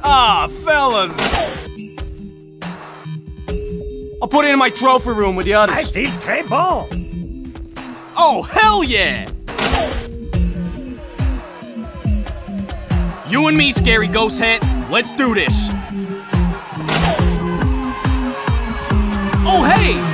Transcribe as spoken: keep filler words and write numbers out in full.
Ah, fellas! I'll put it in my trophy room with the others. I feel très bon. Oh, hell yeah! You and me, Scary Ghost Head, let's do this. Oh, hey!